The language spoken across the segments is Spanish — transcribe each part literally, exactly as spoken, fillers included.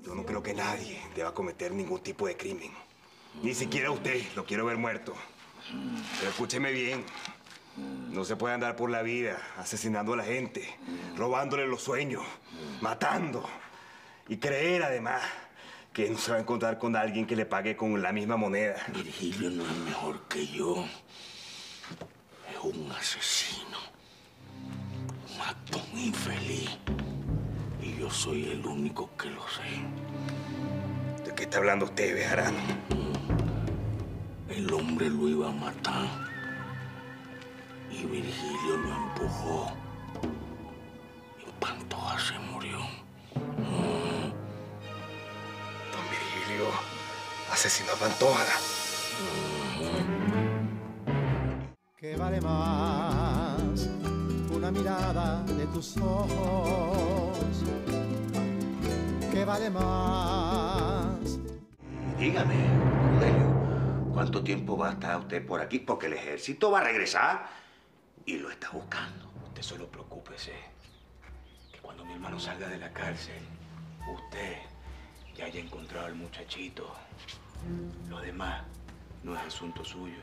Yo no creo que nadie deba cometer ningún tipo de crimen. Ni siquiera usted. Lo quiero ver muerto. Pero escúcheme bien. No se puede andar por la vida asesinando a la gente, robándole los sueños, matando. Y creer, además, que no se va a encontrar con alguien que le pague con la misma moneda. Virgilio no es mejor que yo. Es un asesino. Un acto infeliz. Y yo soy el único que lo sé. ¿De qué está hablando usted, Bejarano? El hombre lo iba a matar. Y Virgilio lo empujó. Y Pantoja se murió. Mm. Don Virgilio asesinó a Pantoja. ¿Qué vale más una mirada de tus ojos? ¿Qué vale más? Dígame, Rogelio, ¿cuánto tiempo va a estar usted por aquí? Porque el ejército va a regresar y lo está buscando. Usted solo preocúpese que cuando mi hermano salga de la cárcel, usted ya haya encontrado al muchachito. Lo demás no es asunto suyo.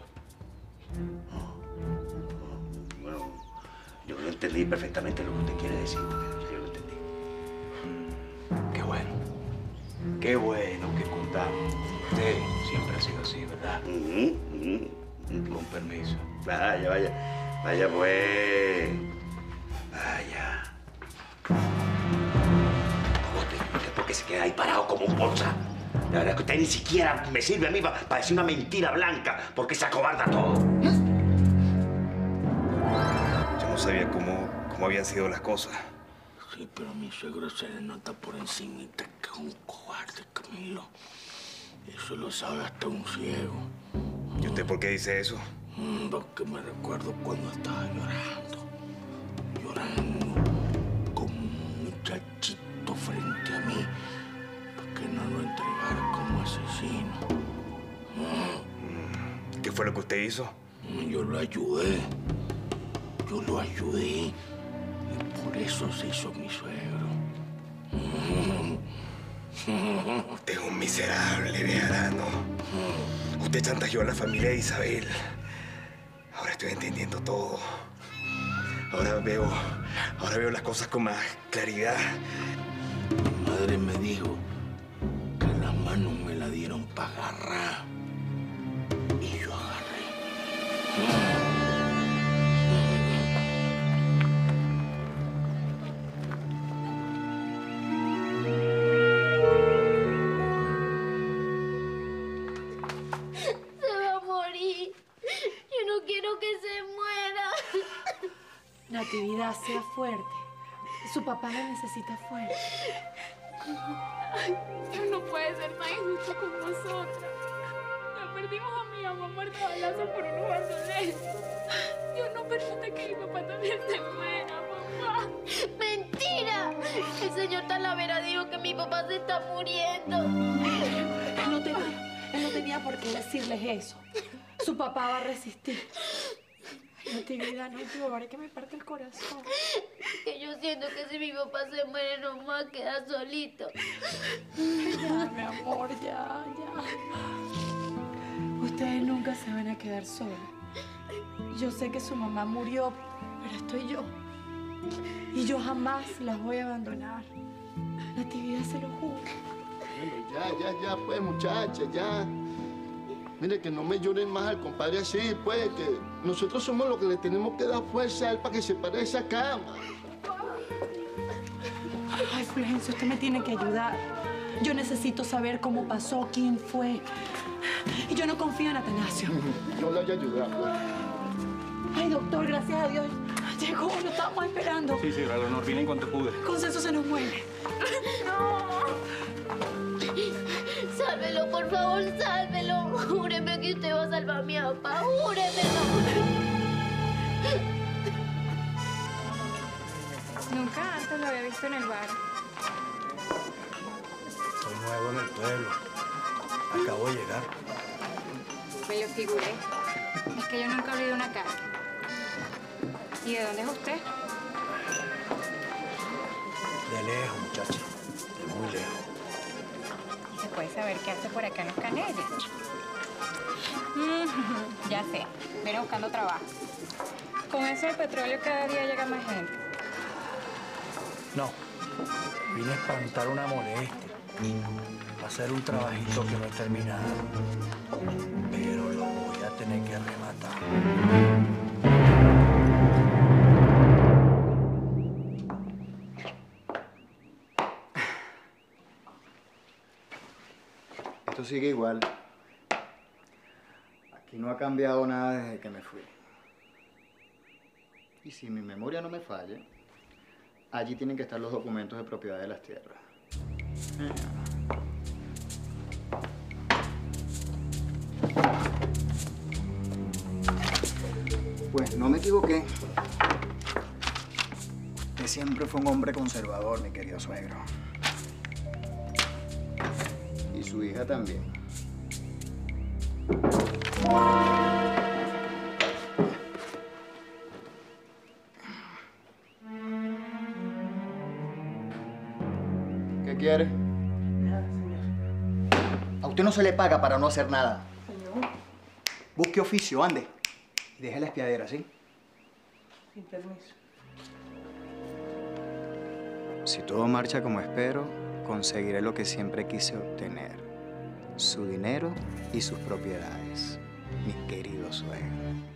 Bueno, yo lo entendí perfectamente lo que usted quiere decir. Yo lo entendí. Mm, qué bueno. Qué bueno que contamos. Usted siempre ha sido así, ¿verdad? Uh-huh, uh-huh. Con permiso. Vaya, vaya. Vaya, pues. Vaya. Usted, usted porque se queda ahí parado como un bolsa. La verdad es que usted ni siquiera me sirve a mí para pa decir una mentira blanca, porque se acobarda todo. Yo no sabía cómo, cómo habían sido las cosas. Sí, pero mi suegro se le nota por encimita que es un cobarde, Camilo. Eso lo sabe hasta un ciego. ¿Y usted por qué dice eso? Porque me recuerdo cuando estaba llorando. Llorando como un muchachito frente a mí. Para que no lo entregara como asesino. ¿Qué fue lo que usted hizo? Yo lo ayudé. Yo lo ayudé. Y por eso se hizo mi suegro. Usted es un miserable, Bejarano. Usted chantajeó a la familia de Isabel. Ahora estoy entendiendo todo. Ahora veo, ahora veo las cosas con más claridad. Mi madre me dijo que las manos me la dieron para agarrar. Y yo agarré. Natividad, sea fuerte. Su papá la necesita fuerte. Ay, Dios no puede ser tan injusto con nosotras. Ya perdimos a mi mamá muerta a balazos por unos bandoleros. Dios no permite que mi papá también se muera, papá. ¡Mentira! El señor Talavera dijo que mi papá se está muriendo. Él no tenía, él no tenía por qué decirles eso. Su papá va a resistir. Natividad, no llores, que me parte el corazón. Que yo siento que si mi papá se muere, no me va a quedar solito. Ya, mi amor, ya, ya. Ustedes nunca se van a quedar solos. Yo sé que su mamá murió, pero estoy yo. Y yo jamás las voy a abandonar. Natividad, se lo juro. Bueno, ya, ya, ya, pues, muchacha, ya. Mire, que no me lloren más al compadre así, pues, que nosotros somos los que le tenemos que dar fuerza a él para que se pare de esa cama. Ay, Fulgencio, usted me tiene que ayudar. Yo necesito saber cómo pasó, quién fue. Y yo no confío en Atanasio. Yo le voy a ayudar, pues. Ay, doctor, gracias a Dios. Llegó, lo estábamos esperando. Sí, sí, Leonor, vine en cuanto pude. Consenso se nos muere. No. Sálvelo, por favor, sálvelo. Júreme que usted va a salvar a mi papá. Júremelo. Nunca antes lo había visto en el bar. Soy nuevo en el pueblo. Acabo de llegar. Me lo figuré. Es que yo nunca he oído una cara. ¿Y de dónde es usted? De lejos, muchacha. De muy lejos. después saber qué hace por acá en los Canelles. Mm, ya sé, viene buscando trabajo. Con eso el petróleo cada día llega más gente. No, vine a espantar una molestia. A hacer un trabajito que no he terminado. Pero lo voy a tener que rematar. Esto sigue igual. Aquí no ha cambiado nada desde que me fui. Y si mi memoria no me falla, allí tienen que estar los documentos de propiedad de las tierras. Pues no me equivoqué. Usted siempre fue un hombre conservador, mi querido suegro. Y su hija también. ¿Qué quiere? A usted no se le paga para no hacer nada. Busque oficio, ande. Y deje la espiadera, ¿sí? Sin permiso. Si todo marcha como espero, conseguiré lo que siempre quise obtener. Su dinero y sus propiedades, mi querido suegro.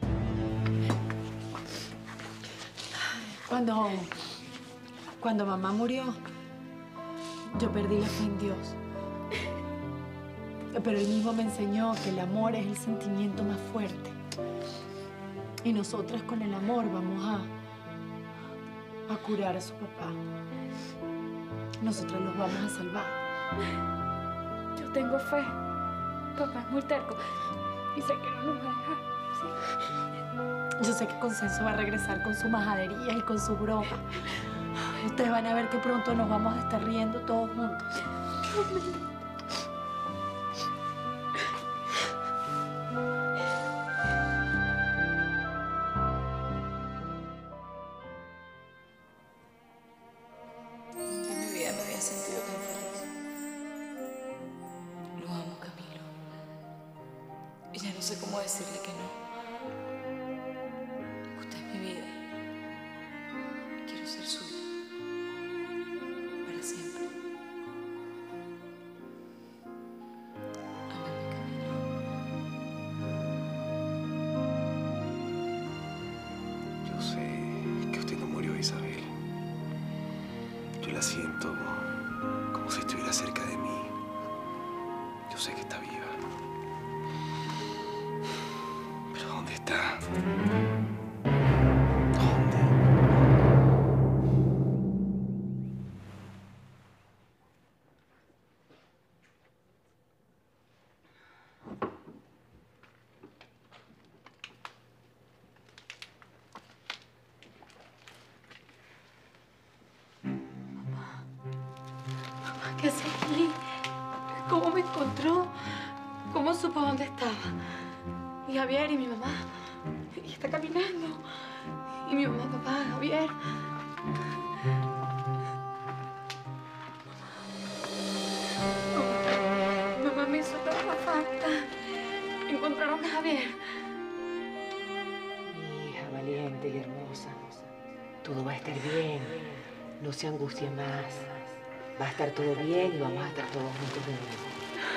Cuando... Cuando mamá murió, yo perdí la fe en Dios. Pero él mismo me enseñó que el amor es el sentimiento más fuerte. Y nosotras con el amor vamos a, a curar a su papá. Nosotras los vamos a salvar. Yo tengo fe. Papá es muy terco y sé que no nos va a dejar. ¿Sí? Yo sé que Consenso va a regresar con sus majaderías y con sus bromas. Ustedes van a ver que pronto nos vamos a estar riendo todos juntos. No sé cómo decirle que no. Usted es mi vida. Y quiero ser suya. Para siempre. Amame, Camilo. Yo sé que usted no murió, Isabel. Yo la siento como si estuviera cerca de mí. Yo sé que está viva. ¿Dónde está? ¿Dónde? Mamá. Mamá, ¿qué hace aquí? ¿Cómo me encontró? ¿Cómo supo dónde estaba? Y Javier y mi mamá. Y está caminando. Y mi mamá, papá, Javier. Mamá, mamá me hizo tanta falta. Encontraron a Javier. Mi hija valiente y hermosa. Todo va a estar bien. No se angustie más. Va a estar todo bien y vamos a estar todos juntos de nuevo.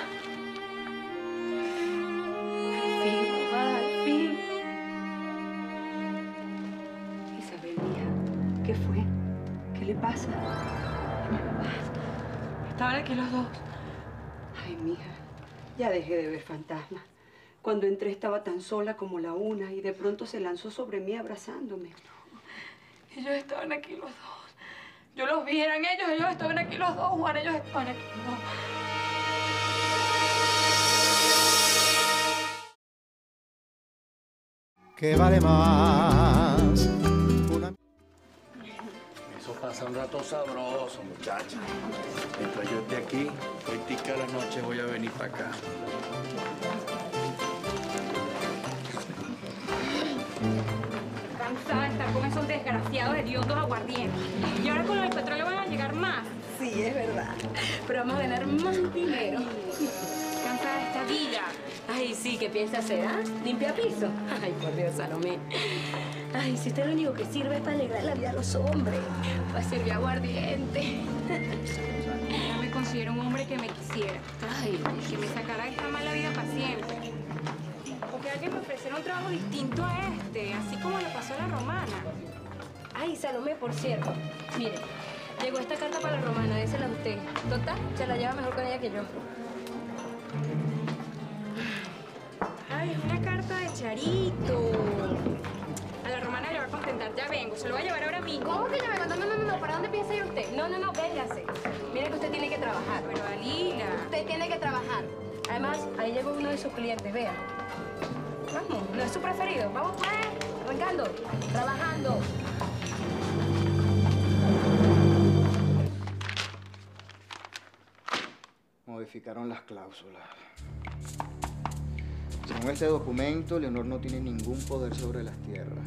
¿Qué fue? ¿Qué le pasa? Mi mamá. Estaban aquí los dos. Ay, mija, ya dejé de ver fantasmas. Cuando entré estaba tan sola como la una y de pronto se lanzó sobre mí abrazándome. Ellos estaban aquí los dos. Yo los vi, eran ellos, ellos estaban aquí los dos, Juan, ellos estaban aquí los dos. ¿Qué vale más? Una... Eso pasa un rato sabroso, muchacha. Mientras yo esté aquí, hoy tica la noche voy a venir para acá. Cansada de estar con esos desgraciados hediondos aguardientes. Y ahora con el petróleo van a llegar más. Sí, es verdad. Pero vamos a ganar más dinero. Cansada de esta vida. Ay, sí, ¿qué piensa hacer, ah? ¿Limpia piso? Ay, por Dios, Salomé. Ay, si usted lo único que sirve es para alegrar la vida a los hombres. Para servir aguardiente. Yo me considero un hombre que me quisiera. Ay, que me sacara de esta mala vida para siempre. Porque alguien me ofreciera un trabajo distinto a este, así como le pasó a la romana. Ay, Salomé, por cierto. Mire, llegó esta carta para la romana, désela a usted. Total, se la lleva mejor con ella que yo. Ay, es una carta de Charito. A la romana le va a contentar. Ya vengo, se lo voy a llevar ahora mismo. ¿Cómo que ya vengo? No, no, no, no. ¿Para dónde piensa ir usted? No, no, no, véngase. Mire que usted tiene que trabajar. Pero, Alila. Usted tiene que trabajar. Además, ahí llegó uno de sus clientes, vea. Vamos, no es su preferido. Vamos, pues, arrancando, trabajando. Modificaron las cláusulas. Según este documento, Leonor no tiene ningún poder sobre las tierras.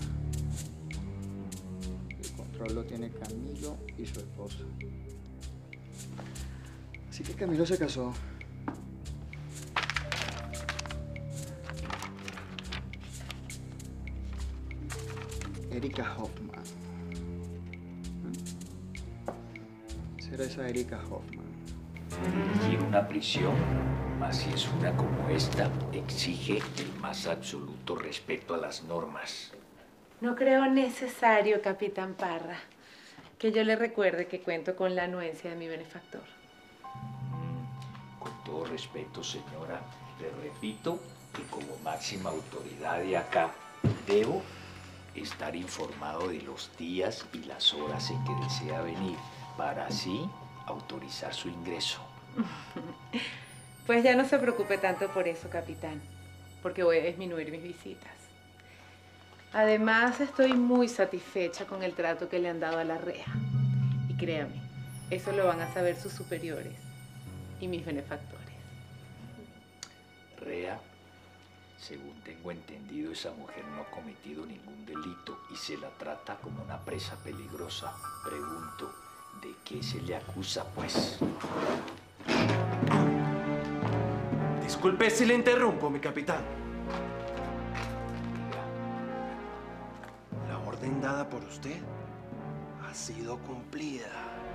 El control lo tiene Camilo y su esposa. Así que Camilo se casó. Erika Hoffman. ¿Será esa Erika Hoffman? Quiere una prisión, mas si es una como esta, exige el más absoluto respeto a las normas. No creo necesario, Capitán Parra, que yo le recuerde que cuento con la anuencia de mi benefactor. Con todo respeto, señora, le repito que como máxima autoridad de acá, debo estar informado de los días y las horas en que desea venir, para así autorizar su ingreso. Pues ya no se preocupe tanto por eso, capitán, porque voy a disminuir mis visitas. Además, estoy muy satisfecha con el trato que le han dado a la rea. Y créame, eso lo van a saber sus superiores y mis benefactores. Rea, según tengo entendido, esa mujer no ha cometido ningún delito y se la trata como una presa peligrosa. Pregunto, ¿de qué se le acusa, pues? Disculpe si le interrumpo, mi capitán. La orden dada por usted ha sido cumplida.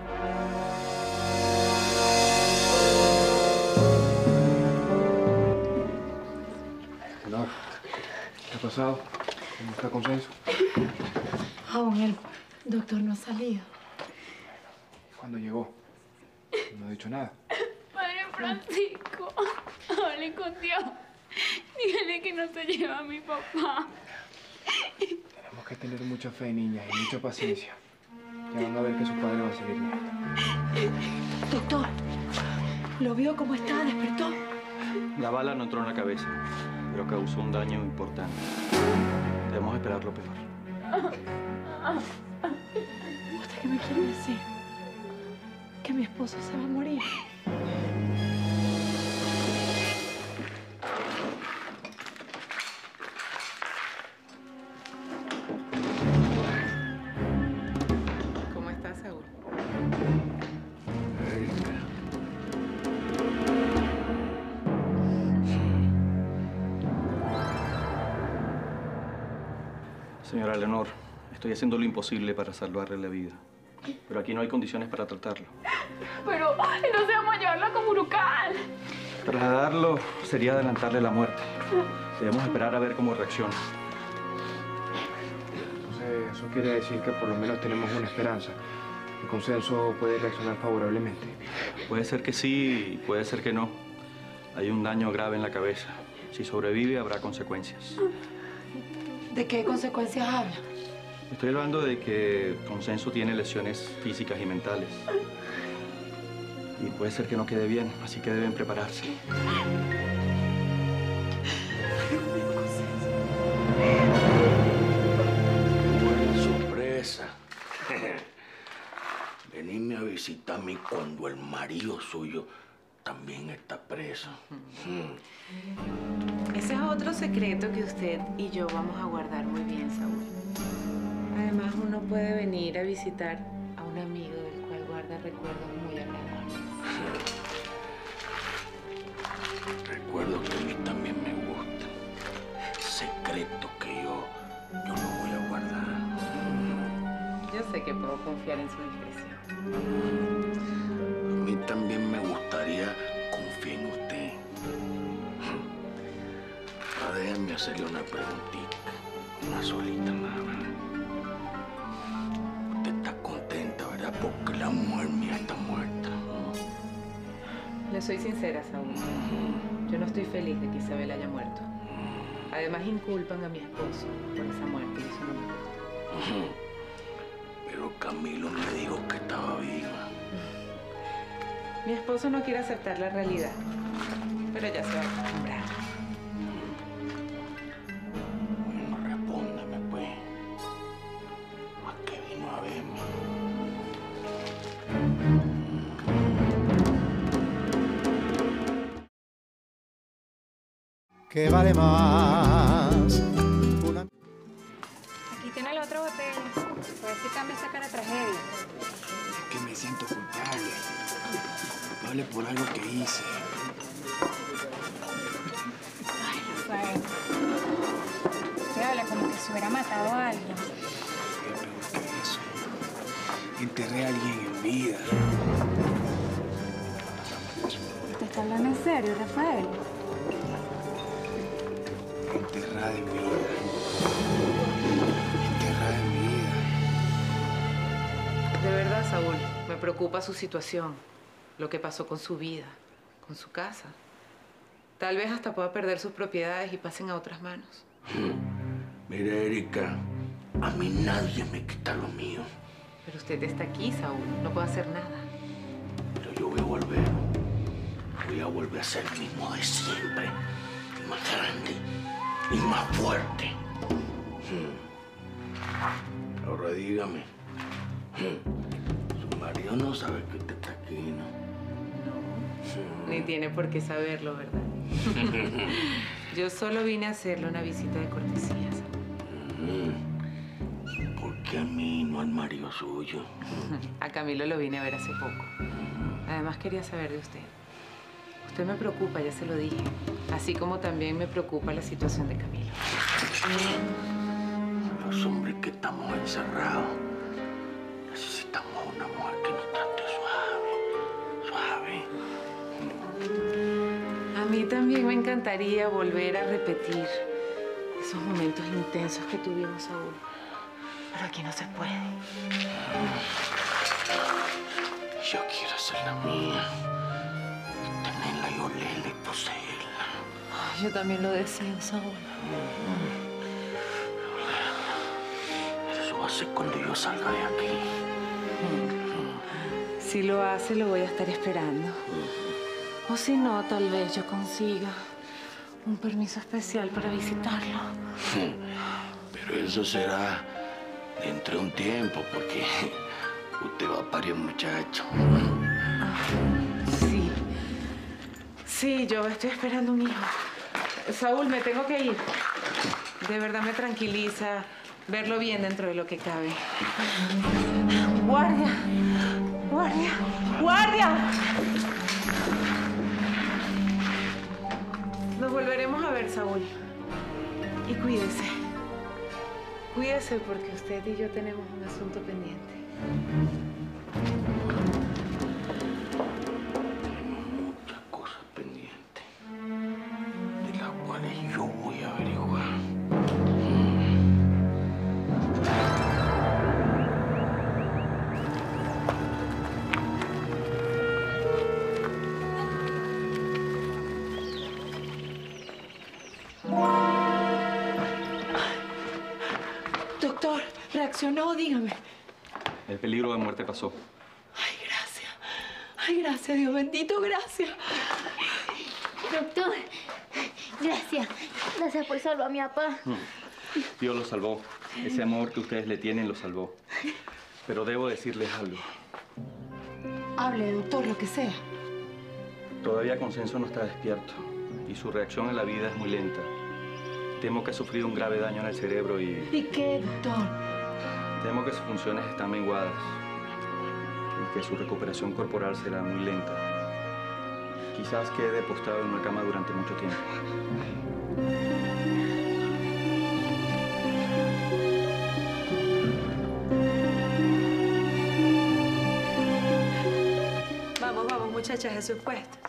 No. ¿Qué ha pasado? ¿Cómo está Consenso? Aún el doctor no ha salido. ¿Cuándo llegó? No ha dicho nada. Padre Francisco, hable con Dios. Dígale que no se lleva a mi papá. Tenemos que tener mucha fe, niña, y mucha paciencia. Ya van a ver que su padre va a salir bien. Doctor, ¿lo vio cómo estaba? ¿Despertó? La bala no entró en la cabeza, pero causó un daño importante. Debemos esperar lo peor. ¿Usted qué me quiere decir? ¿Que mi esposo se va a morir? ¿Cómo estás, Saúl? Señora Leonor, estoy haciendo lo imposible para salvarle la vida. Pero aquí no hay condiciones para tratarlo. Pero entonces vamos a llevarlo a Comurucal. Trasladarlo sería adelantarle la muerte. Debemos esperar a ver cómo reacciona. Entonces, eso quiere decir que por lo menos tenemos una esperanza. El Consenso puede reaccionar favorablemente. Puede ser que sí y puede ser que no. Hay un daño grave en la cabeza. Si sobrevive, habrá consecuencias. ¿De qué consecuencias habla? Estoy hablando de que Consenso tiene lesiones físicas y mentales. Y puede ser que no quede bien, así que deben prepararse. Buena sorpresa. Venirme a visitarme cuando el marido suyo también está preso. Ese es otro secreto que usted y yo vamos a guardar muy bien, Saúl. Además, uno puede venir a visitar a un amigo del cual guarda recuerdos muy agradables. puedo confiar en su discreción. A mí también me gustaría confiar en usted. Ahora déjame hacerle una preguntita, una solita nada más. Usted está contenta, ¿verdad? Porque la mujer mía está muerta. Le soy sincera, Saúl. Yo no estoy feliz de que Isabel haya muerto. Además, inculpan a mi esposo por esa muerte y eso no me gusta. Pero Camilo me dijo que estaba viva. Mi esposo no quiere aceptar la realidad, pero ya se va a acostumbrar. Bueno, respóndeme, pues. ¿A qué vino a verme? ¿Qué vale más? Una... Aquí tiene la otra botella. A ver si cambia esa cara de tragedia. Es que me siento culpable. Culpable por algo que hice. Ay, Rafael. Usted habla como que se hubiera matado a alguien. Es peor que eso. Enterré a alguien en vida. ¿Usted está hablando en serio, Rafael? Enterrada en vida. Enterrada en vida. De verdad, Saúl, me preocupa su situación, lo que pasó con su vida, con su casa. Tal vez hasta pueda perder sus propiedades y pasen a otras manos. Mira, Erika, a mí nadie me quita lo mío. Pero usted está aquí, Saúl, no puede hacer nada. Pero yo voy a volver. Voy a volver a ser el mismo de siempre. Y más grande y más fuerte. Ahora dígame. Su marido no sabe que usted está aquí, ¿no? No. Ni tiene por qué saberlo, ¿verdad? Yo solo vine a hacerle una visita de cortesía, Saúl. ¿Por qué a mí, no al marido suyo? A Camilo lo vine a ver hace poco. Además quería saber de usted. Usted me preocupa, ya se lo dije. Así como también me preocupa la situación de Camilo. Los hombres que estamos encerrados necesitamos una mujer que nos trate suave, suave. A mí también me encantaría volver a repetir esos momentos intensos que tuvimos, Saúl. Pero aquí no se puede. Yo quiero hacer la mía. Tenerla y olerla y poseerla. Ay, yo también lo deseo, Saúl. Eso va a ser cuando yo salga de aquí. Si lo hace, lo voy a estar esperando. O si no, tal vez yo consiga un permiso especial para visitarlo. Pero eso será dentro de un tiempo, porque usted va a parir un muchacho. Sí. Sí, yo estoy esperando un hijo. Saúl, me tengo que ir. De verdad me tranquiliza verlo bien dentro de lo que cabe. ¡Guardia! ¡Guardia! ¡Guardia! Nos volveremos a ver, Saúl. Y cuídese. Cuídese porque usted y yo tenemos un asunto pendiente. Muchas cosas pendientes, de las cuales yo voy a averiguar. Doctor, reaccionó, dígame. El peligro de muerte pasó. Ay, gracias. Ay, gracias, Dios bendito, gracias. Doctor, gracias. Gracias por salvar a mi papá. Dios lo salvó. Ese amor que ustedes le tienen lo salvó. Pero debo decirles algo. Hable, doctor, lo que sea. Todavía Consenso no está despierto y su reacción a la vida es muy lenta. Temo que ha sufrido un grave daño en el cerebro y... ¿Y qué, doctor? Temo que sus funciones están menguadas y que su recuperación corporal será muy lenta. Quizás quede postrado en una cama durante mucho tiempo. muchachas a sus puestos.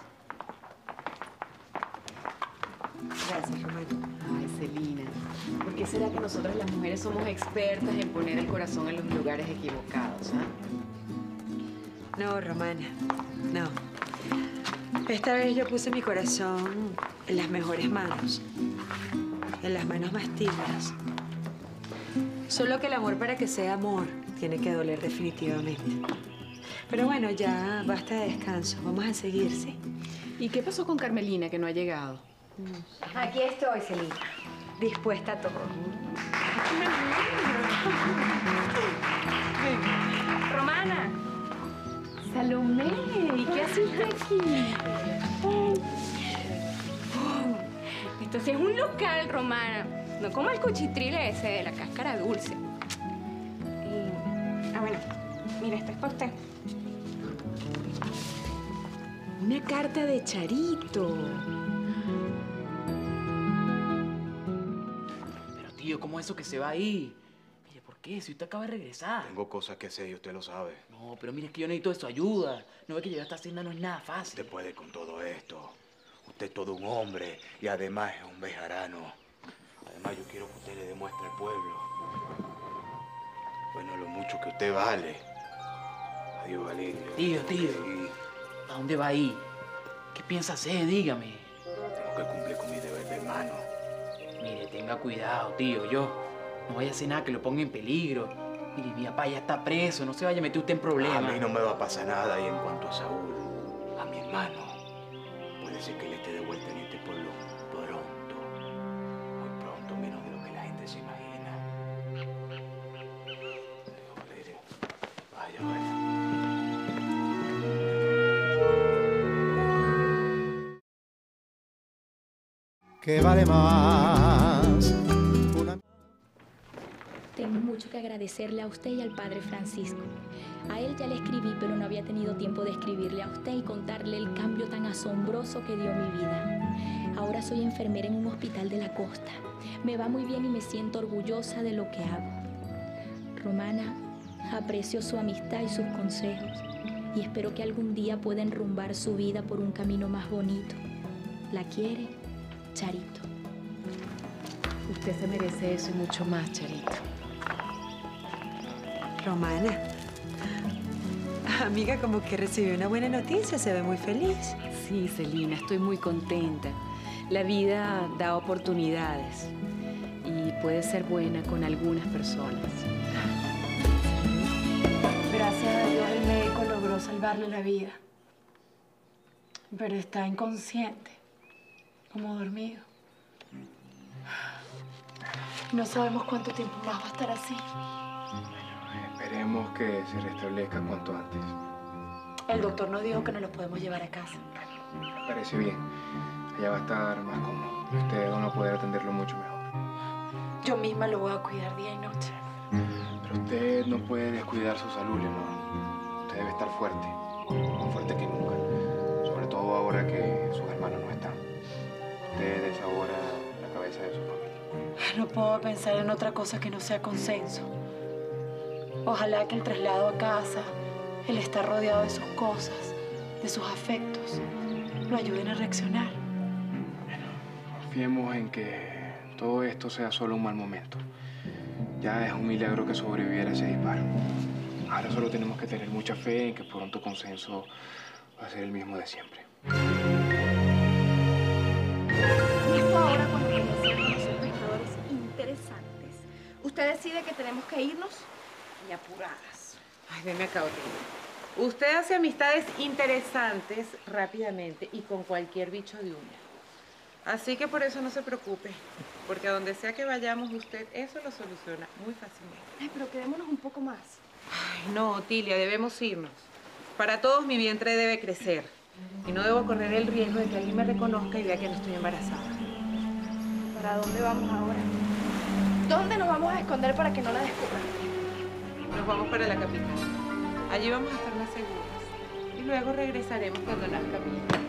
Gracias, Román. Ay, Celina, ¿por qué será que nosotras las mujeres somos expertas en poner el corazón en los lugares equivocados, ah? No, Romana, no. Esta vez yo puse mi corazón en las mejores manos, en las manos más tibias. Solo que el amor, para que sea amor, tiene que doler definitivamente. Pero bueno, ya basta de descanso. Vamos a seguir, ¿sí? ¿Y qué pasó con Carmelina, que no ha llegado? Aquí estoy, Celina. Dispuesta a todo. Romana. Salomé, ¿y qué haces aquí? Oh. Esto sí es un local, Romana. No como el cuchitrile ese de la cáscara dulce. Y... Ah, bueno. Mira, esto es para usted. Una carta de Charito. Pero tío, ¿cómo es eso que se va ahí? Mire, ¿por qué? Si usted acaba de regresar. Tengo cosas que hacer y usted lo sabe. No, pero mire, es que yo necesito de su ayuda. No ve que llegar a esta hacienda no es nada fácil. Usted puede con todo esto. Usted es todo un hombre y además es un bejarano. Además, yo quiero que usted le demuestre al pueblo, bueno, lo mucho que usted vale. Adiós, Valerio. Tío, tío. ¿A dónde va ahí? ¿Qué piensa hacer? Dígame. Tengo que cumplir con mi deber de hermano. Mire, tenga cuidado, tío. Yo no vaya a hacer nada que lo ponga en peligro. Mire, mi papá ya está preso. No se vaya a meter usted en problemas. A mí no me va a pasar nada. Y en cuanto a Saúl, a mi hermano, puede ser que él esté de vuelta en este pueblo pronto. Muy pronto, menos de lo que la gente se imagina. Adiós, Valerio. Vaya, vaya. ¿Qué vale más? Una... Tengo mucho que agradecerle a usted y al padre Francisco. A él ya le escribí, pero no había tenido tiempo de escribirle a usted y contarle el cambio tan asombroso que dio mi vida. Ahora soy enfermera en un hospital de la costa. Me va muy bien y me siento orgullosa de lo que hago. Romana, aprecio su amistad y sus consejos y espero que algún día pueda enrumbar su vida por un camino más bonito. La quiere, Charito. Usted se merece eso y mucho más, Charito. Romana, amiga, como que recibió una buena noticia, se ve muy feliz. Sí, Celina, estoy muy contenta. La vida da oportunidades y puede ser buena con algunas personas. Gracias a Dios el médico logró salvarle la vida. Pero está inconsciente, como dormido. No sabemos cuánto tiempo más va a estar así. Esperemos que se restablezca cuanto antes. El doctor nos dijo que no lo podemos llevar a casa. Me parece bien. Allá va a estar más cómodo. Y ustedes van a poder atenderlo mucho mejor. Yo misma lo voy a cuidar día y noche. Pero usted no puede descuidar su salud, Leonor. Usted debe estar fuerte. Más fuerte que nunca. Sobre todo ahora que sus hermanos no están. Usted es ahora la cabeza de su familia. No puedo pensar en otra cosa que no sea consenso. Ojalá que el traslado a casa, el estar rodeado de sus cosas, de sus afectos, lo ayuden a reaccionar. Confiemos en que todo esto sea solo un mal momento. Ya es un milagro que sobreviviera ese disparo. Ahora solo tenemos que tener mucha fe en que pronto Consenso va a ser el mismo de siempre. Justo ahora, cuando conocemos a los espectadores interesantes, usted decide que tenemos que irnos y apuradas. Ay, deme acá, Otelo. Usted hace amistades interesantes rápidamente y con cualquier bicho de uña. Así que por eso no se preocupe, porque a donde sea que vayamos, usted eso lo soluciona muy fácilmente. Ay, pero quedémonos un poco más. Ay, no, Otilia, debemos irnos. Para todos mi vientre debe crecer y no debo correr el riesgo de que alguien me reconozca y vea que no estoy embarazada. ¿Para dónde vamos ahora? ¿Dónde nos vamos a esconder para que no la descubran? Nos vamos para la capital. Allí vamos a estar más seguras. Y luego regresaremos cuando nazca mi hija.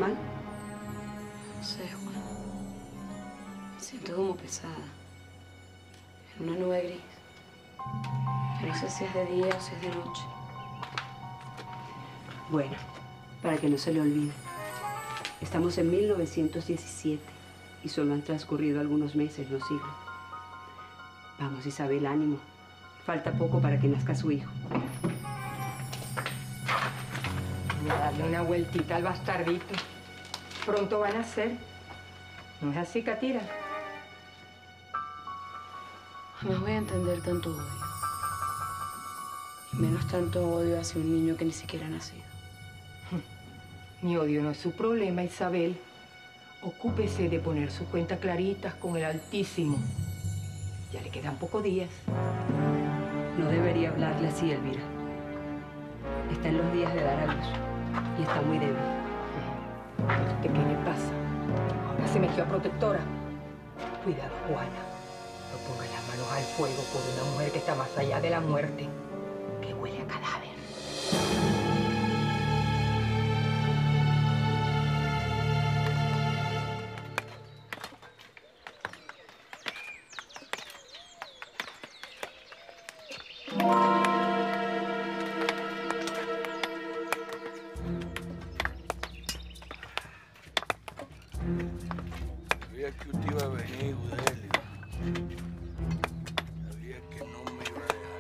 mal? No sé, Juan. Me siento como pesada. En una nube gris. Que no sé si es de día o si es de noche. Bueno, para que no se le olvide. Estamos en mil novecientos diecisiete y solo han transcurrido algunos meses, no siglos. Vamos, Isabel, ánimo. Falta poco para que nazca su hijo. Voy a darle una vueltita al bastardito. Pronto van a nacer. ¿No es así, Catira? Jamás voy a entender tanto odio. Y menos tanto odio hacia un niño que ni siquiera ha nacido. Mi odio no es su problema, Isabel. Ocúpese de poner sus cuentas claritas con el Altísimo. Ya le quedan pocos días. No debería hablarle así, Elvira. Está en los días de dar a luz y está muy débil. ¿Qué, qué le pasa? Ahora se metió a protectora. Cuidado, Juana. No pongas las manos al fuego por una mujer que está más allá de la muerte, que huele a cadáver. Sabía que usted iba a venir, Gudelio. Sabía que no me iba a dejar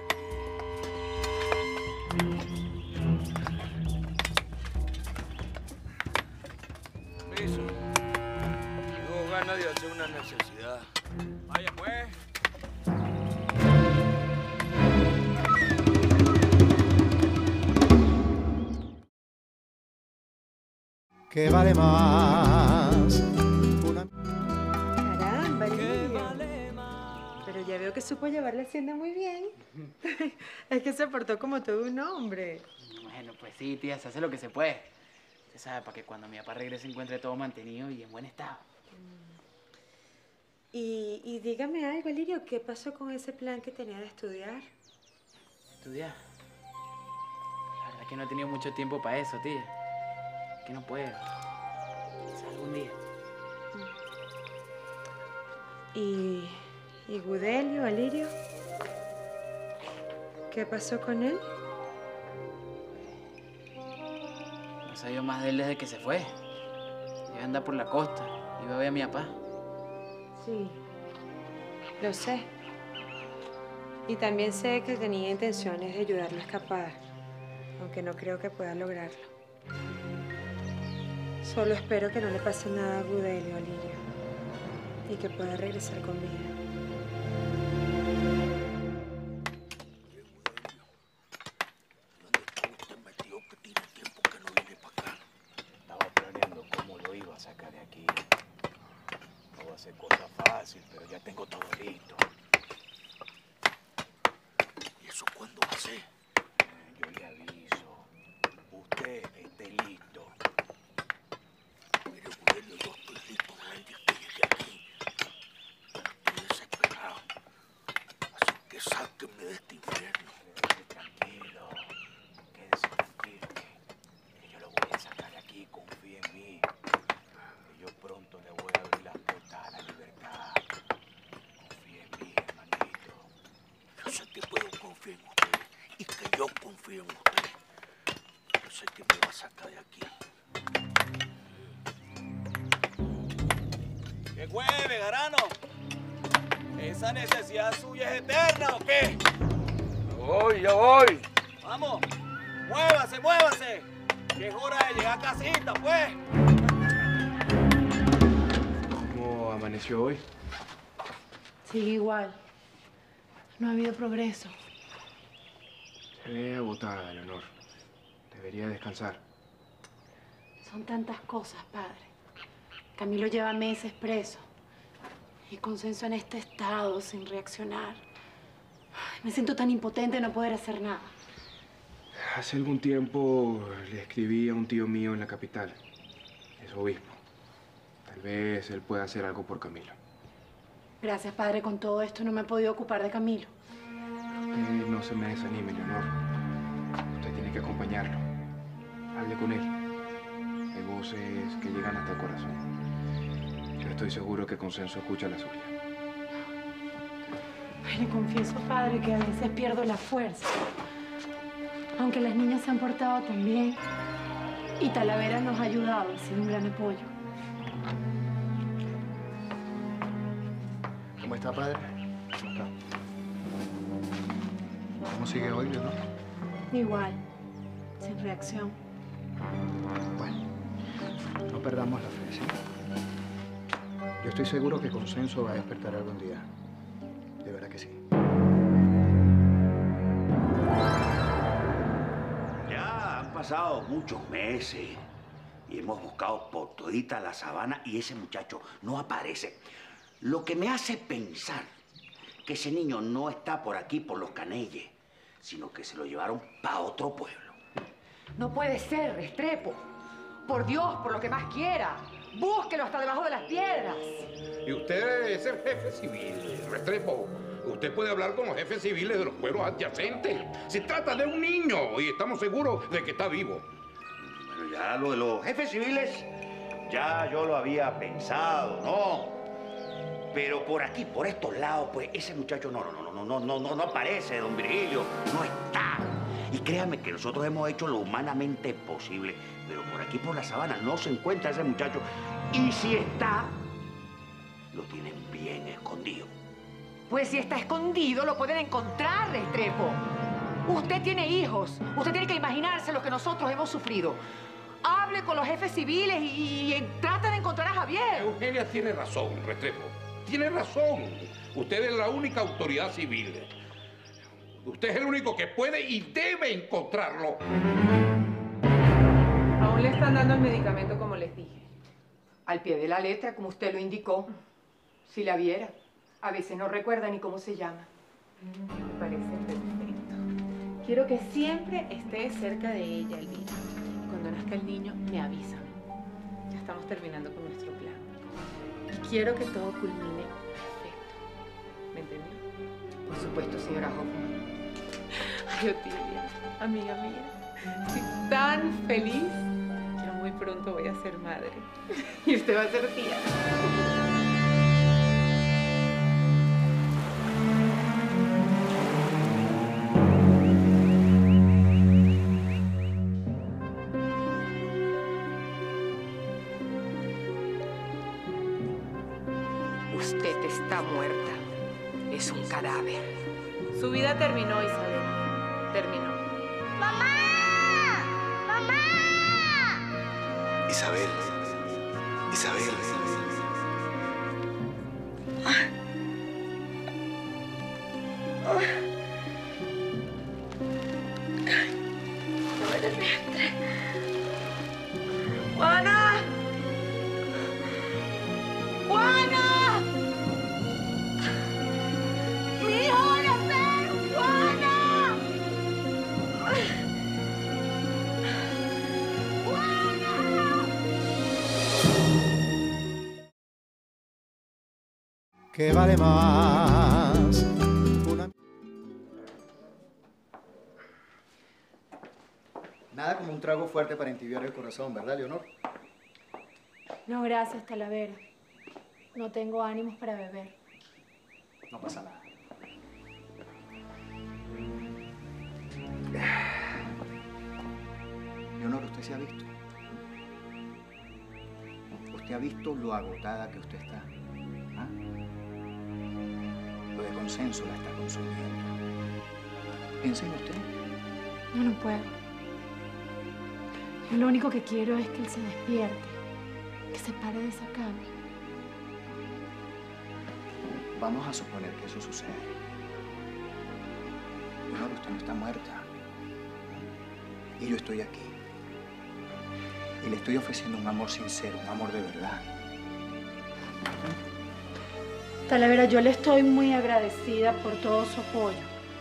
aquí. Permiso. Tengo ganas de hacer una necesidad. Vaya, pues. ¿Qué vale más? Una... Caramba, Emilio. Pero ya veo que supo llevar la hacienda muy bien. Es que se portó como todo un hombre. Bueno, pues sí, tía, se hace lo que se puede. Usted sabe, para que cuando mi papá regrese encuentre todo mantenido y en buen estado. Y, y dígame algo, Lirio, ¿qué pasó con ese plan que tenía de estudiar? ¿Estudiar? La verdad es que no he tenido mucho tiempo para eso, tía. Que no puedo. Quizás algún día. ¿Y, y Gudelio, Alirio? ¿Qué pasó con él? No he sabido más de él desde que se fue. Iba a andar por la costa. Iba a ver a mi papá. Sí, lo sé. Y también sé que tenía intenciones de ayudarlo a escapar, aunque no creo que pueda lograrlo. Solo espero que no le pase nada a Gudelio, Alirio, y que pueda regresar con vida. Estaba planeando cómo lo iba a sacar de aquí. No va a ser cosa fácil, pero ya tengo todo listo. ¿Y eso cuándo va a ser? Yo le aviso. Usted esté listo. Mire, Gudelio, yo estoy listo desde que llegué aquí. Estoy desesperado. Así que sáquenme de este infierno. Quédese tranquilo. Quédese tranquilo. Que, que yo lo voy a sacar de aquí. Confíe en mí. Que yo pronto le voy a abrir las puertas a la libertad. Confíe en mí, hermanito. Yo sé que puedo confiar en usted y que yo confío en usted. Yo sé que me va a sacar de aquí. ¿Qué jueve, Garano? ¿Esa necesidad suya es eterna o qué? Ya voy, ya voy. Vamos, muévase, muévase. Que es hora de llegar a casita, pues. ¿Cómo amaneció hoy? Sigue igual. No ha habido progreso. Se ve agotada, Leonor. Debería descansar. Son tantas cosas, padre. Camilo lleva meses preso. Y Consenso en este estado, sin reaccionar. Ay, me siento tan impotente de no poder hacer nada. Hace algún tiempo le escribí a un tío mío en la capital. Es obispo. Tal vez él pueda hacer algo por Camilo. Gracias, padre. Con todo esto no me he podido ocupar de Camilo. Usted no se me desanime, Leonor. Usted tiene que acompañarlo. Hable con él. de voces que llegan hasta el corazón. Yo estoy seguro que Consenso escucha la suya. Le confieso, padre, que a veces pierdo la fuerza. Aunque las niñas se han portado tan bien y Talavera nos ha ayudado, ha sido un gran apoyo. ¿Cómo está, padre? ¿Cómo está? ¿Cómo sigue hoy, Leonor? Igual, sin reacción. Bueno, no perdamos la fe, ¿sí? Yo estoy seguro que Consenso va a despertar algún día. De verdad que sí. Ya han pasado muchos meses y hemos buscado por todita la sabana y ese muchacho no aparece. Lo que me hace pensar que ese niño no está por aquí, por los Canelles, sino que se lo llevaron para otro pueblo. No puede ser, Restrepo. Por Dios, por lo que más quiera. Búsquelo hasta debajo de las piedras. Y usted es el jefe civil, Restrepo. Usted puede hablar con los jefes civiles de los pueblos adyacentes. Se trata de un niño y estamos seguros de que está vivo. Bueno, ya lo de los jefes civiles, ya yo lo había pensado, ¿no? Pero por aquí, por estos lados, pues ese muchacho no, no, no, no, no, no, no, no aparece, don Virgilio, no está. Y créanme que nosotros hemos hecho lo humanamente posible, pero por aquí, por la sabana, no se encuentra ese muchacho. Y si está, lo tienen bien escondido. Pues si está escondido, lo pueden encontrar, Restrepo. Usted tiene hijos. Usted tiene que imaginarse lo que nosotros hemos sufrido. Hable con los jefes civiles y, y trate de encontrar a Javier. Eugenia tiene razón, Restrepo. Tiene razón. Usted es la única autoridad civil. Usted es el único que puede y debe encontrarlo. Aún le están dando el medicamento como les dije. Al pie de la letra, como usted lo indicó. Si la viera. A veces no recuerda ni cómo se llama. Me parece perfecto. Quiero que siempre esté cerca de ella, Elvira. Y cuando nazca el niño, me avisa. Ya estamos terminando con nuestro plan. Y quiero que todo culmine perfecto. ¿Me entendió? Por supuesto, señora Hoffman. Ay, Otilia, amiga mía. Estoy tan feliz que muy pronto voy a ser madre. Y usted va a ser tía. Usted está muerta. Es un cadáver. Su vida terminó, Isabel. Terminó. ¡Mamá! ¡Mamá! Isabel. Isabel. duele el vientre. ¡Juana! ¡Juana! ¡Mi hijo de ser! ¡Juana! ¿Qué vale más? Una... Nada como un trago fuerte para entibiar el corazón, ¿verdad, Leonor? No, gracias, Talavera. No tengo ánimos para beber. No pasa nada. Leonor, usted se ha visto. Usted ha visto lo agotada que usted está. ¿Ah? Lo de Consenso la está consumiendo. Piensa en usted. No, no puedo. Yo lo único que quiero es que él se despierte, que se pare de esa cama. Vamos a suponer que eso sucede. Leonor, usted no está muerta. Y yo estoy aquí. Y le estoy ofreciendo un amor sincero, un amor de verdad. Talavera, yo le estoy muy agradecida por todo su apoyo.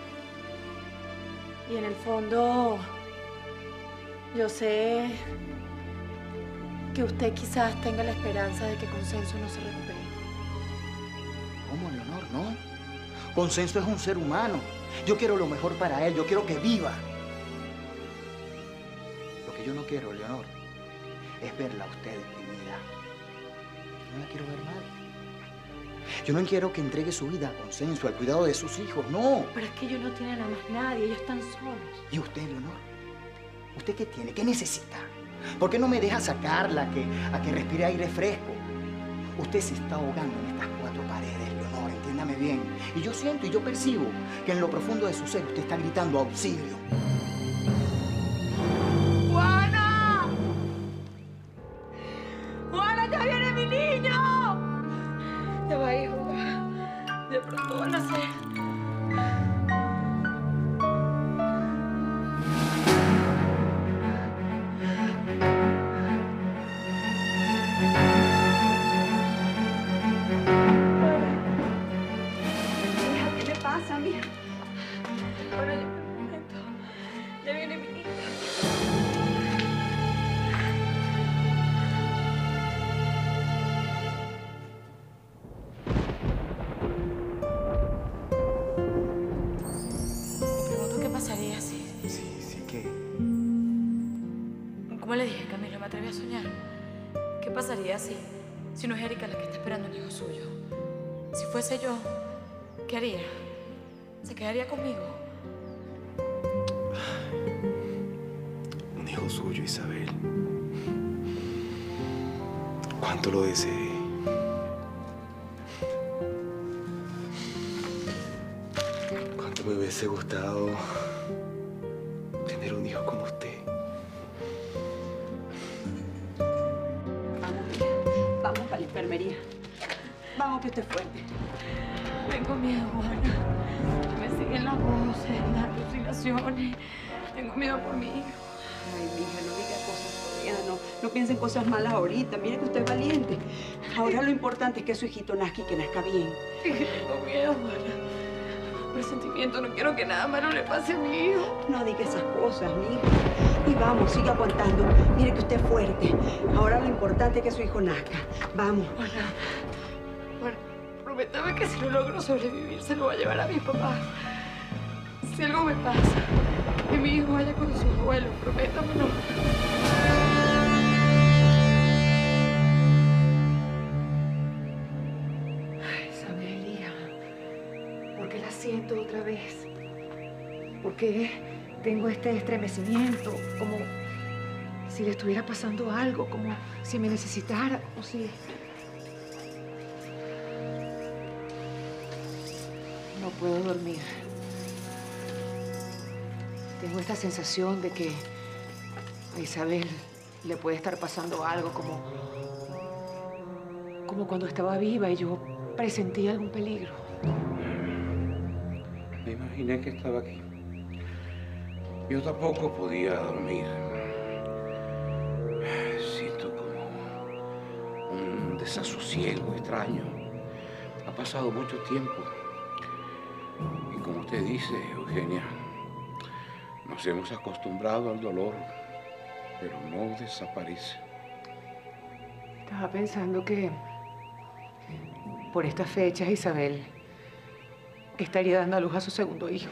Y en el fondo, yo sé que usted quizás tenga la esperanza de que Consenso no se recupere. ¿Cómo, Leonor? No. Consenso es un ser humano. Yo quiero lo mejor para él. Yo quiero que viva. Lo que yo no quiero, Leonor, es verla a usted deprimida. No la quiero ver mal. Yo no quiero que entregue su vida a Consenso, al cuidado de sus hijos, no. Pero es que ellos no tienen a más nadie, ellos están solos. ¿Y usted, Leonor? ¿Usted qué tiene? ¿Qué necesita? ¿Por qué no me deja sacarla a que, a que respire aire fresco? Usted se está ahogando en estas cuatro paredes, Leonor, entiéndame bien. Y yo siento y yo percibo que en lo profundo de su ser usted está gritando auxilio. ¡Juana! ¡Juana, ya viene mi niño! Ya va, hijo. De pronto van a nacer. ¿Qué le pasa, mija? Bueno, ya un momento. Ya viene mi niño. Pasaría si... Sí, sí, ¿qué? ¿Cómo le dije, Camilo? Me atreví a soñar. ¿Qué pasaría si, si no es Erika la que está esperando un hijo suyo? Si fuese yo, ¿qué haría? ¿Se quedaría conmigo? Un hijo suyo, Isabel. ¿Cuánto lo deseé? ¿Cuánto me hubiese gustado tener un hijo como usted? Vamos, vamos para la enfermería. Vamos, que usted es fuerte. Tengo miedo, Juana. Me siguen las voces, las alucinaciones. Tengo miedo por mi hijo. Ay, mija, no diga cosas todavía, no, no piense en cosas malas ahorita. Mire que usted es valiente. Ahora lo importante es que su hijito nazca y que nazca bien. Tengo miedo, Juana. Presentimiento, no quiero que nada malo le pase a mi hijo. No diga esas cosas, mija. Y vamos, siga aguantando. Mire que usted es fuerte. Ahora lo importante es que su hijo nazca. Vamos. Juana, Juana, prométame que si no logro sobrevivir se lo va a llevar a mis papás. Si algo me pasa, que mi hijo vaya con su abuelo, prométamelo. Ay, Isabel, hija, ¿por qué la siento otra vez? ¿Por qué tengo este estremecimiento? Como si le estuviera pasando algo, como si me necesitara, como si... No puedo dormir. Tengo esta sensación de que a Isabel le puede estar pasando algo como, como cuando estaba viva y yo presentía algún peligro. Me imaginé que estaba aquí. Yo tampoco podía dormir. Siento como un desasosiego extraño. Ha pasado mucho tiempo. Y como usted dice, Eugenia, nos hemos acostumbrado al dolor, pero no desaparece. Estaba pensando que por estas fechas Isabel estaría dando a luz a su segundo hijo.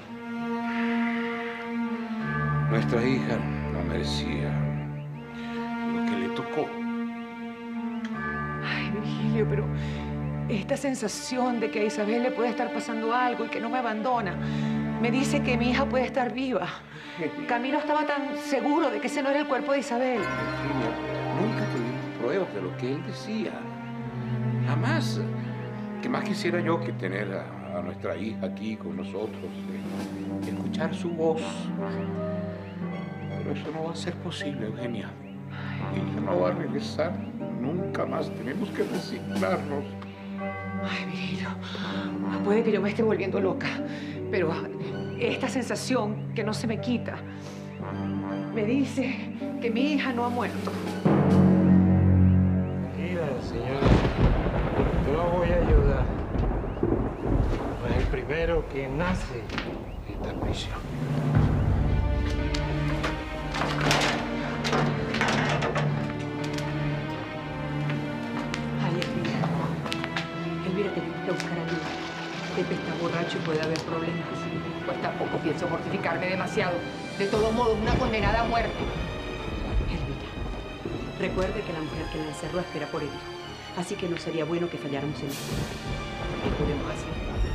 Nuestra hija no merecía lo que le tocó. Ay, Virgilio, pero esta sensación de que a Isabel le puede estar pasando algo y que no me abandona, me dice que mi hija puede estar viva. Camilo estaba tan seguro de que ese no era el cuerpo de Isabel. Virginia, nunca tuvimos pruebas de lo que él decía. Jamás. ¿Qué más quisiera yo que tener a, a nuestra hija aquí con nosotros? Eh, escuchar su voz. Pero eso no va a ser posible, Eugenia. Ella no va a regresar nunca más. Tenemos que resignarnos. Ay, Virgilio, puede que yo me esté volviendo loca, pero esta sensación que no se me quita me dice que mi hija no ha muerto. Tranquila, señora. Yo la voy a ayudar. No es el primero que nace esta prisión. Ay, Elvira. Elvira, tenemos que buscar ayuda. Pepe está borracho y puede haber problemas. Pues tampoco pienso mortificarme demasiado. De todos modos, una condenada a muerte. Elvira, Recuerde que la mujer que la encerró espera por el hijo. Así que no sería bueno que falláramos en esto. ¿Qué podemos hacer?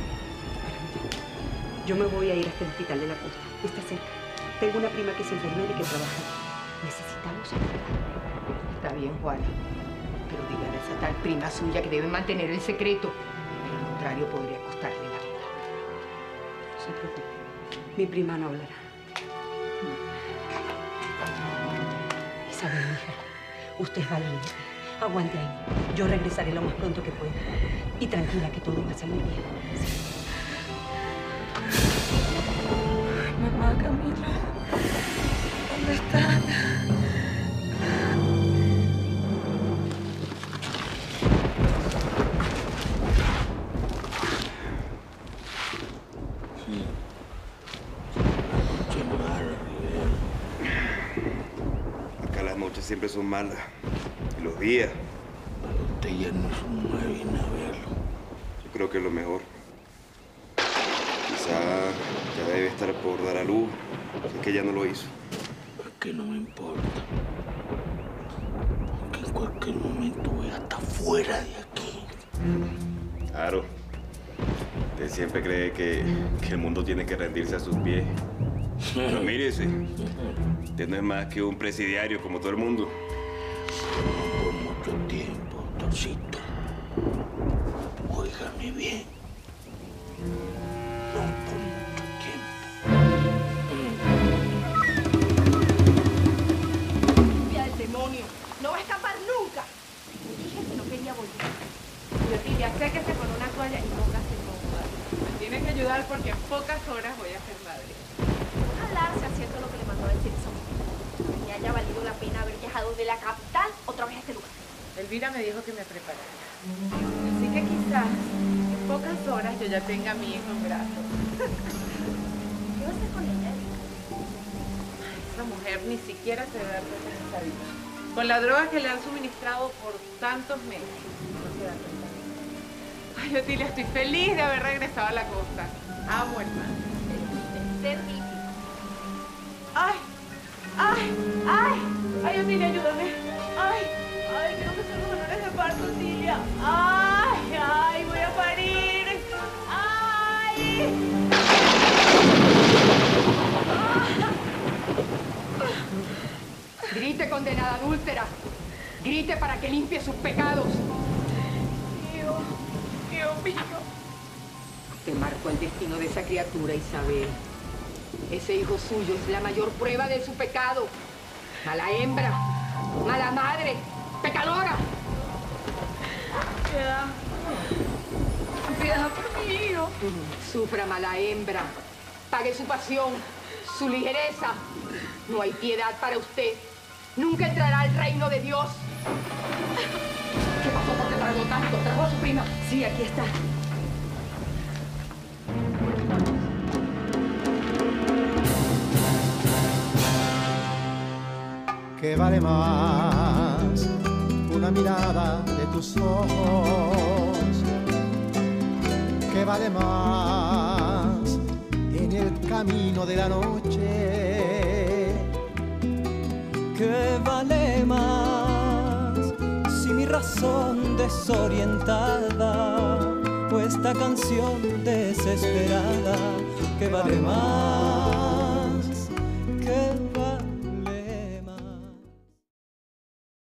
Yo me voy a ir hasta el hospital de la costa. Está cerca. Tengo una prima que es enfermera y que trabaja aquí. Necesitamos ayuda. Está bien, Juana. Pero dígale a esa tal prima suya que debe mantener el secreto. De lo contrario, podría costarle la vida. No se preocupe. Mi prima no hablará. Isabel, hija, usted es valiente. Aguante ahí. Yo regresaré lo más pronto que pueda. Y tranquila que todo va a salir bien. Mamá, Camila, ¿dónde están? Acá las noches siempre son malas. Y los días. Usted ya no es un mujer, viene a verlo. Yo creo que es lo mejor. Quizá ya debe estar por dar a luz. Es que ya no lo hizo. Es que no me importa. Porque en cualquier momento voy a estar fuera de aquí. Claro. Usted siempre cree que, que el mundo tiene que rendirse a sus pies. Pero mírese. Usted no es más que un presidiario como todo el mundo. No por mucho tiempo, doctorcito. Óigame bien. No por mucho tiempo. ¡Lluvia del demonio! ¡No va a escapar nunca! Dije que no quería volver. Yo sí, ya sé que se pone una toalla y póngase cómoda. Me tienen que ayudar porque en pocas horas voy a ser madre. Ojalá sea cierto lo que le mandó a decir esa mujer. Que haya valido la pena haber viajado de la capital otra vez a este lugar. Elvira me dijo que me preparara. Así que quizás en pocas horas yo ya tenga a mi hijo en brazos. ¿Qué vas a hacer con ella? Esa mujer ni siquiera se da cuenta de esa vida. Con la droga que le han suministrado por tantos meses, no se da cuenta. Ay, Otilia, estoy feliz de haber regresado a la costa. Amo el mar. Es terrible. ¡Ay! ¡Ay! ¡Ay! ¡Ay, Otilia, ayúdame! ¡Ay! ¡Ay, creo que son los dolores de parto, Otilia! ¡Ay! ¡Ay, voy a parir! ¡Ay! Grite, condenada adúltera. Grite para que limpie sus pecados. Dios, Dios mío. Te marcó el destino de esa criatura, Isabel. Ese hijo suyo es la mayor prueba de su pecado. Mala hembra, mala madre, pecadora. Piedad. Piedad por mi hijo. Sufra, mala hembra. Pague su pasión, su ligereza. No hay piedad para usted. Nunca entrará al reino de Dios. ¿Qué pasó? ¿Por qué tardó tanto? ¿Trajo a su prima? Sí, aquí está. ¿Qué vale más una mirada de tus ojos? ¿Qué vale más en el camino de la noche? ¿Qué vale más si mi razón desorientada o esta canción desesperada? ¿Qué vale más?